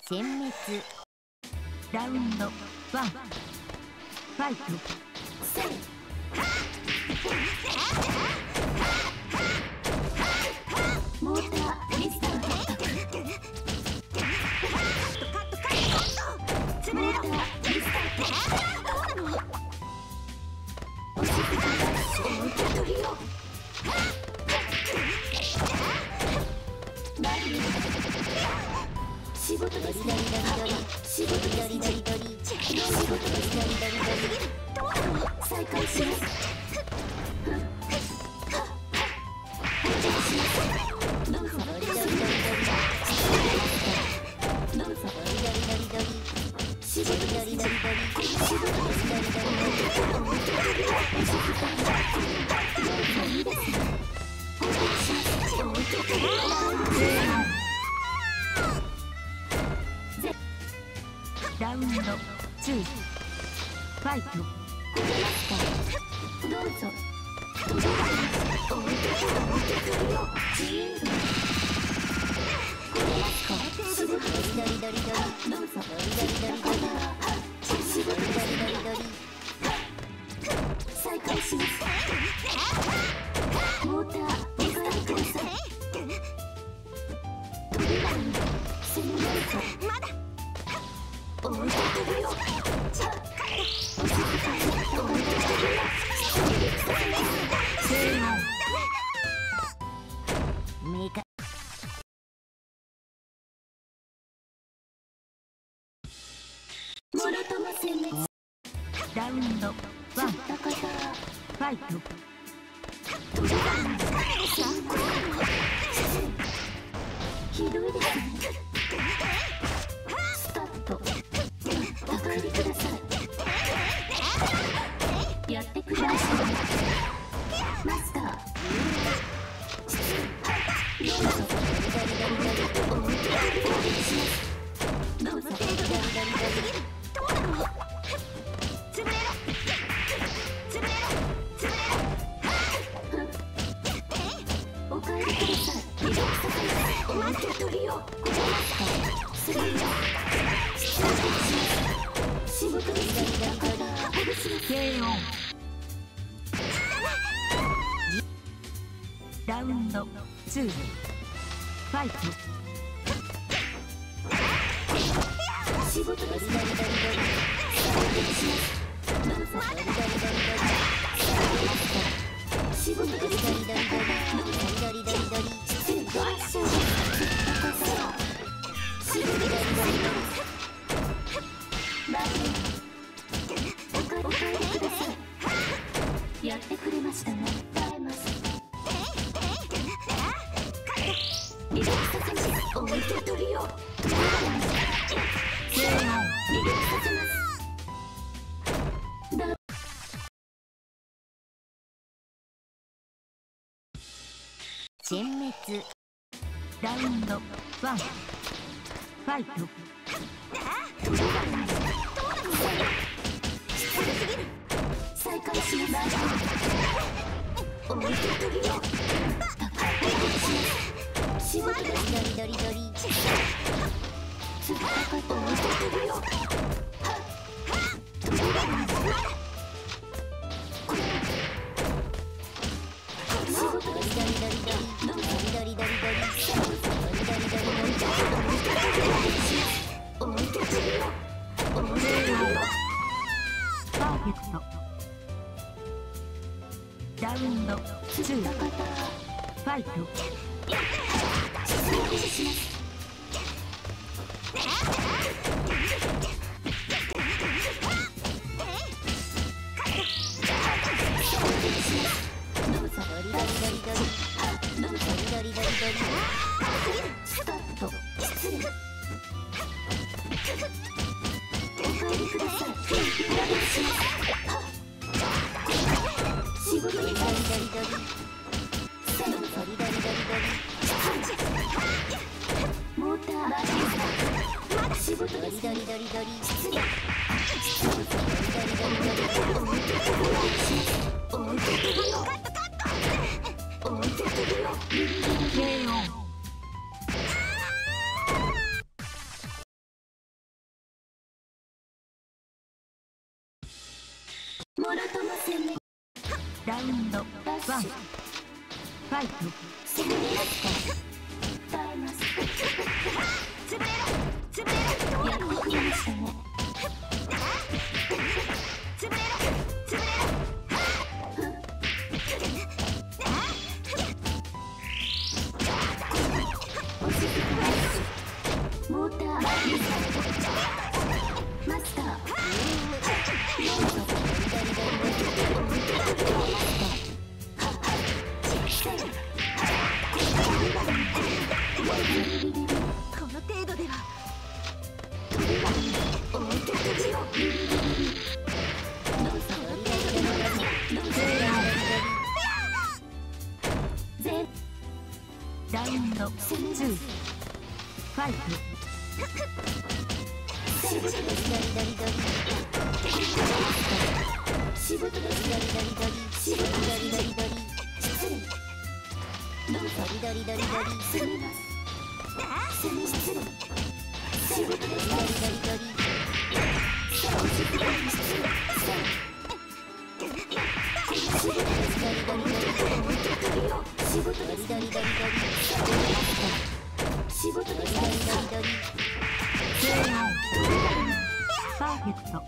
殲滅。ラウンド1、ファイト。モーターリスタート。モーターリスタート。おしずかがお受け取りを。仕事ですね。仕事ですね。仕事ですね。再開します。どうぞ。どうぞ。仕事ですね。仕事ですね。いいですね。ラウンド2、ファイト。どうぞ。自由に。仕事です。どうぞ。仕事です。再開します。モーターリスタートください。飛び場に攻めないと。まだ。お受け取りを。メカモロトマ戦列。ラウンド1、ファイト。ひどいですね。スタート。お帰りください。やってください。マスター。どうぞ。どうぞ。お帰りください。お受け取りを。仕事です。KO。ラウンド2、ファイト。仕事です。どうぞ。仕事です。お帰りください。やってくれましたね。耐えます。リラックスさせます。お受け取りを。リラックスさせます。殲滅。ラウンド1、ファイト。再開します。お受け取りを。仕事です。お受け取りを。パーフェクト。ラウンド2、ファイト。スタート。失礼。お帰りください。仕事にモーター仕事です。失礼。お受け取りを。KO。 もろとも攻めラウンド1ファイト。 攻めます耐えます。潰れろ潰れろ。やってきましたね。潰れろ潰れろ。モーターマスターこの程度ではラウンド2ファイト。 仕事です。仕事です。仕事です。失礼。どうぞ。攻めます。失礼。仕事です。 パーフェクト。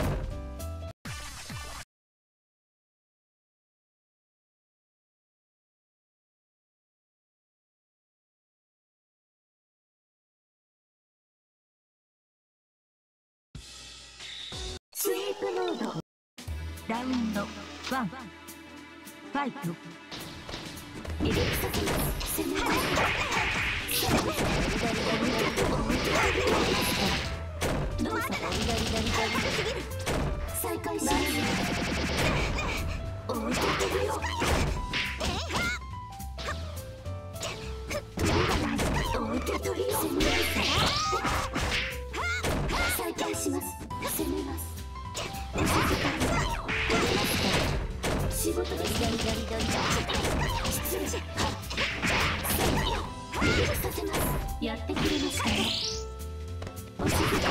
スイープモード。 ラウンド1ファイト。 離陸させます。攻めます。どうぞ。再開します。置いてけるよ。置いてけるよ。再開します。攻めます。仕事です。失礼。離陸させます。やってくれましたね。お静かに。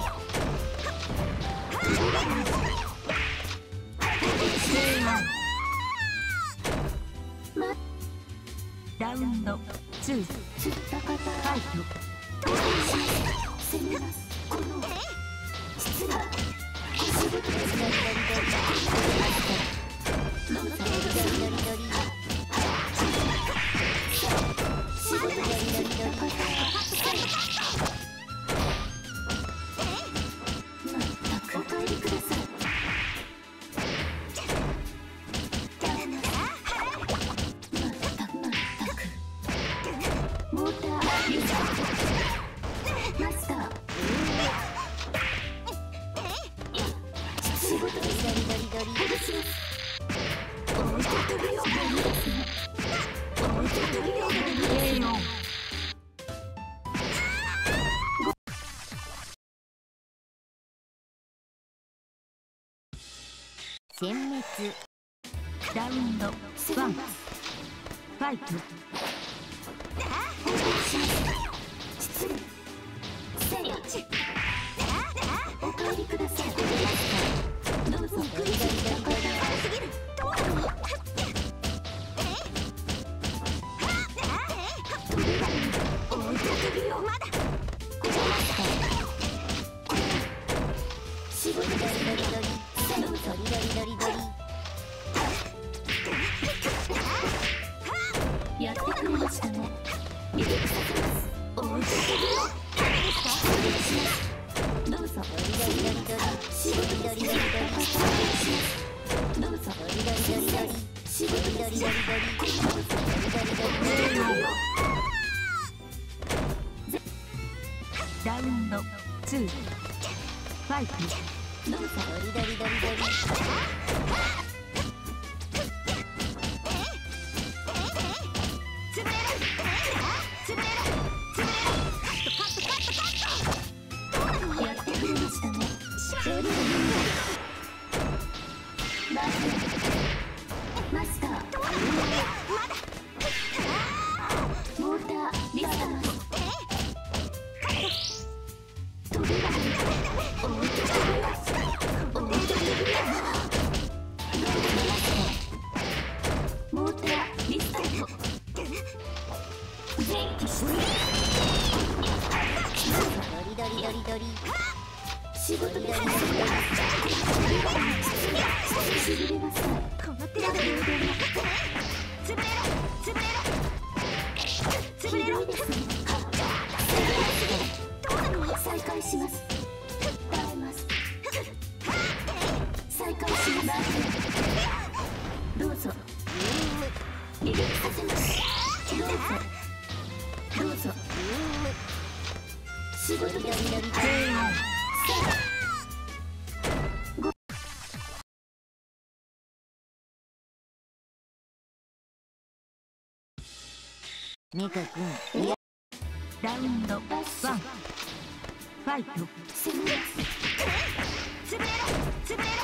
ラウンド2フ釣った方。 ァイト。 攻めます。この失礼。仕事です。どうぞ。仕事です。お帰りください。モーターマスター。仕事です。置いてくるよ。置いてくるよ。 殲滅。ラウンド1ファイト。 失礼。お帰りください。どうぞ。仕事です。やってくれましたね。離陸させます。置いてくるよ。どうぞ。仕事です。どうぞ。仕事です。 ラウンド2ファイト。 どうぞ。やってくれましたね。マスター。モーターリスタート。飛びが置いてくるよ。 ドリ仕事です。しびれます。この手で潰れろ潰れろ潰れろですね。どうなの。再開します。耐えます。再開します。どうぞ離陸させます。どうぞ仕事でやりたい。 メカ君、ラウンド1ファイト。 攻めます。潰れろ潰れろ。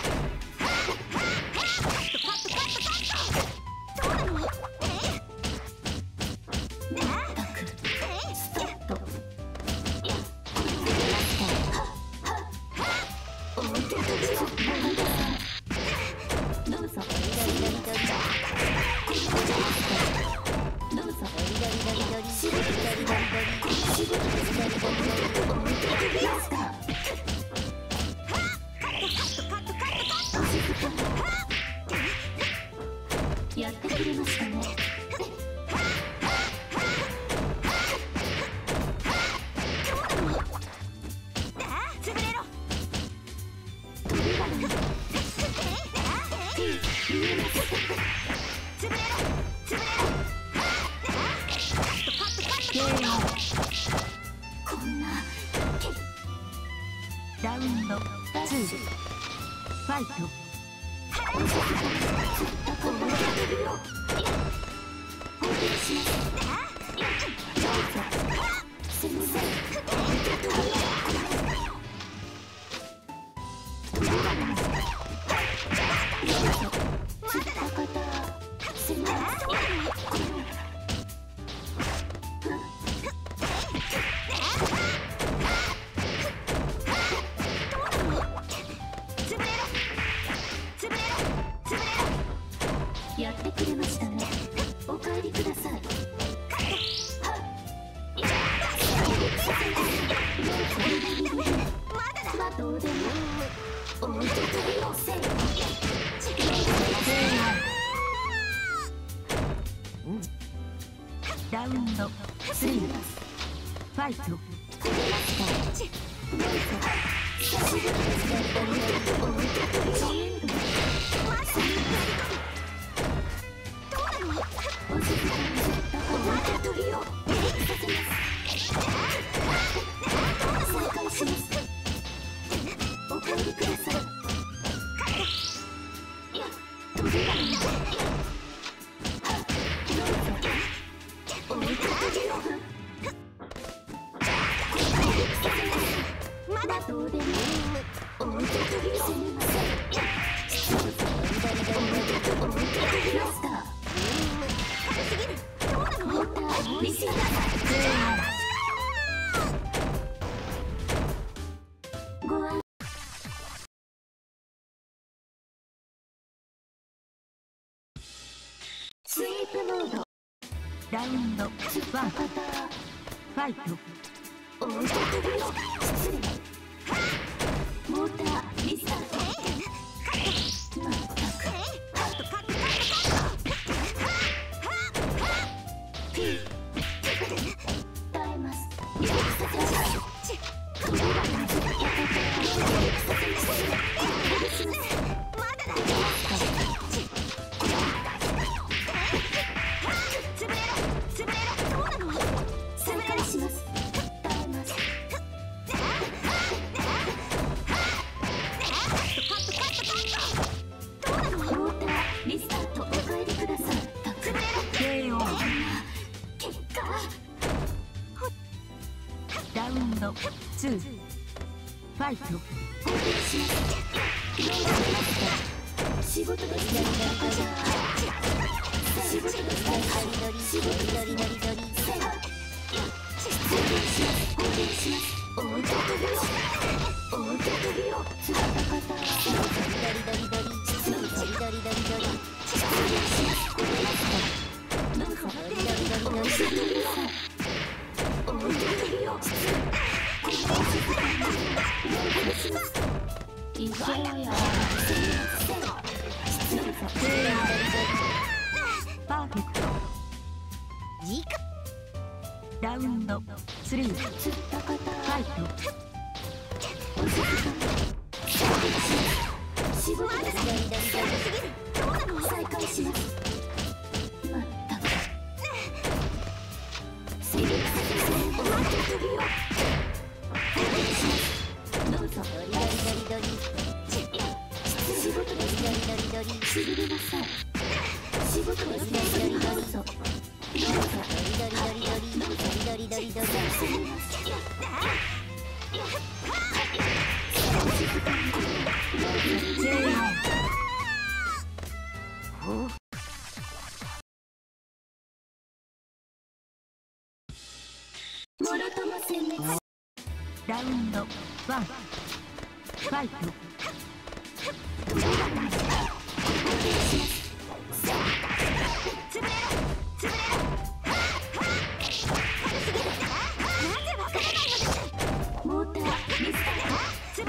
カットカットカットカット。どうなの。スタート。どうぞやってくれましたね。潰れろ。こんなラウンド2ファイト。 やってくれましたね。お帰りください。まだどうでも置いてくれよせ。 ラウンド3ファイト。 お帰りください。まだどうでも置いてくれよ。すみません。軽すぎる。どうなの。モーターリスだ。ご安スイープモード。 ラウンド1ファイト。 置いてくれよ。失礼。モーターリスタート。まったく。耐えます。 ラウンド2ファイト。 仕事です。仕事です。仕事です。 パーフェクト。ラウンド3、ファイト。 再開します。まったくどうぞ。仕事です。しびれなさい。仕事です。どうぞ。もろとも殲滅。 ラウンド1、ファイト。 モーターリスタート。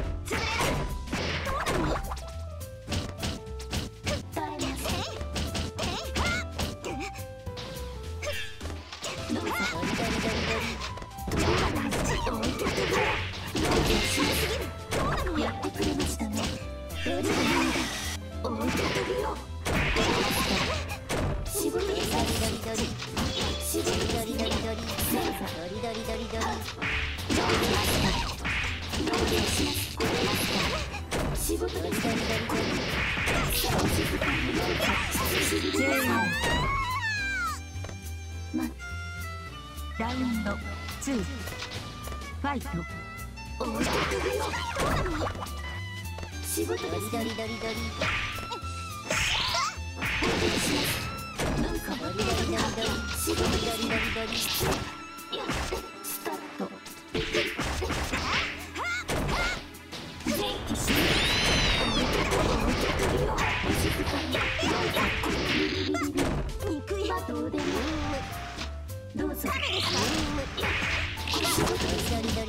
耐えます。どうぞ。やってくれましたね。仕事です。仕事です。 ラウンド2、ファイト。 仕事です。どうぞ。仕事スタート。憎いはどうでも。どうぞ。仕事です。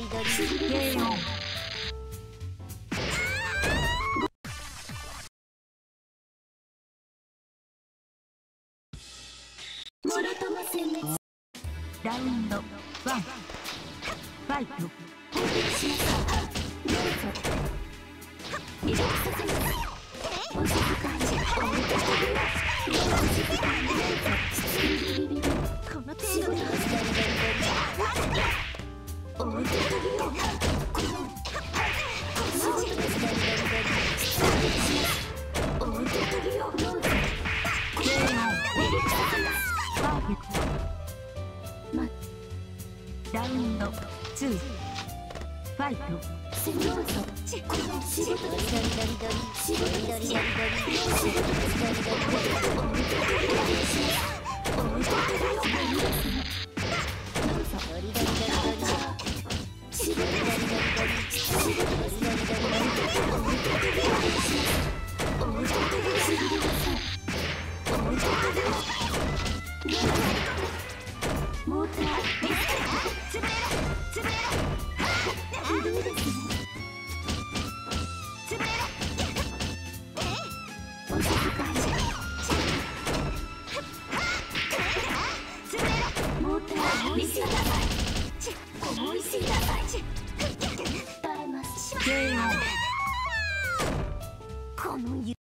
もろとも殲滅。 ラウンド1、ファイト。 どうぞ。リラックスさせます。お静かに。この程度でパーフェクト。ラウンド2、ファイト。 どうぞ。仕事モーター思いすぎだ。思いすぎだ。耐えます。 KO。 この